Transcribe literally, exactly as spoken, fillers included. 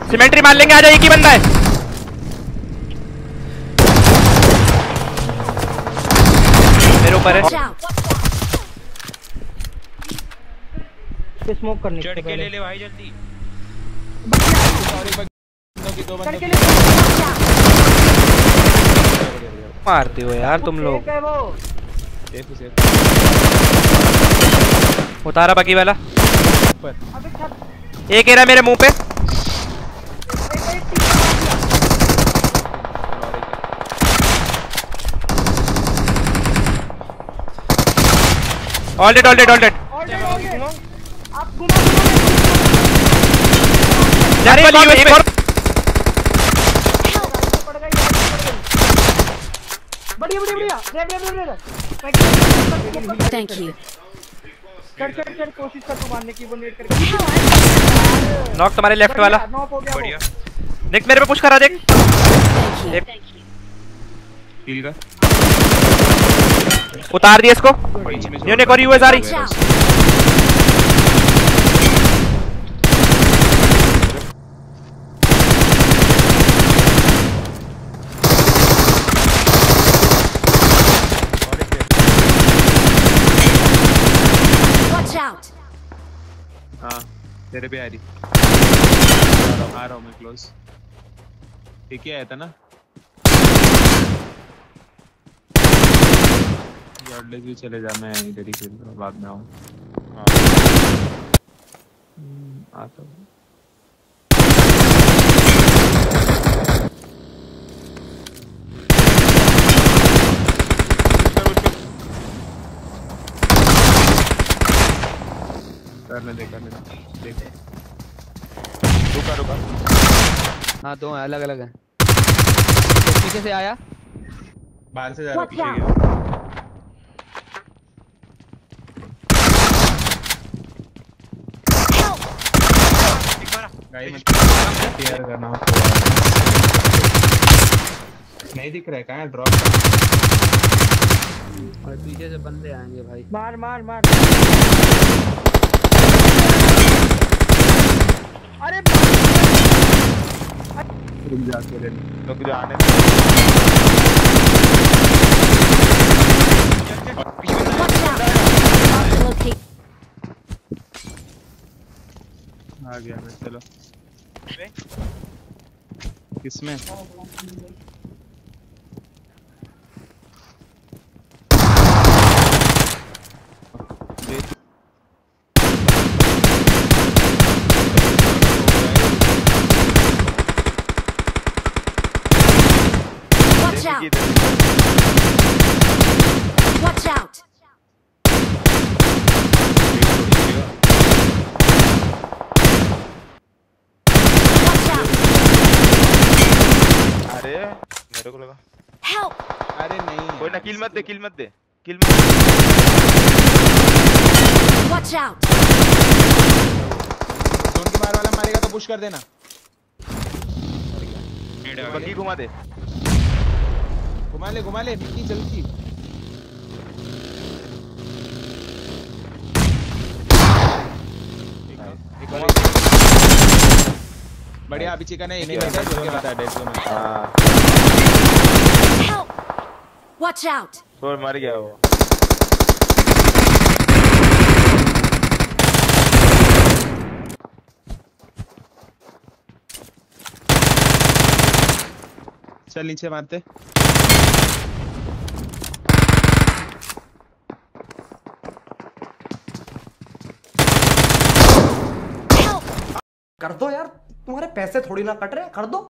Symmetry मार लेंगे, आजा, एक ही बंदा है। मेरे ऊपर है। स्मोक करने चढ़ के ले ले भाई जल्दी। मारते हो यार तुम लोग। उतारा बाकी वाला। एक एरा मेरे मुंह पे। All dead all dead all dead. बढ़िया बढ़िया बढ़िया। Thank you. चढ़ चढ़ चढ़ कोशिश कर तू मारने की, वो नेट करके। नॉक तुम्हारे लेफ्ट वाला। बढ़िया। देख मेरे पे पुश करा, देख। थैंक हील का उतार दिया इसको। यूनिक और यूएस आ रही। हाँ तेरे पे आ रही। आ रहा हूँ मैं क्लोज। ठीक ही आया था ना। जॉर्डलेस भी चले जा, मैं इधर ही खेल रहा हूँ, बाद में आऊँ। आता हूँ। करने दे करने दे देख। रुका रुका। हाँ दो अलग अलग है। पीछे से आया, बाहर से जा रहा पीछे। गाड़ी में केयर करना हो। नहीं दिख रहा है कहाँ ड्रॉप। और पीछे से बंदे आएंगे भाई। मार मार मार। अरे रुक जा के ले रुक जा आने आ गया मैं। चलो किसमें Watch out! Watch out! अरे मेरे को लगा। Help! अरे नहीं कोई ना, किल मत दे किल मत दे किल मत। Watch out! जोन की बाहर वाला मारेगा तो पुश कर देना। बग्गी घुमा दे, घुमा ले घुमा ले निक्की जल्दी। बढ़िया। अभी चिकन है, नहीं बचा जो के बता डेड जोन में। हां Help! Watch out! छोड़ मर गया वो। चल नीचे मारते। कर दो यार, तुम्हारे पैसे थोड़ी ना कट रहे, कर दो।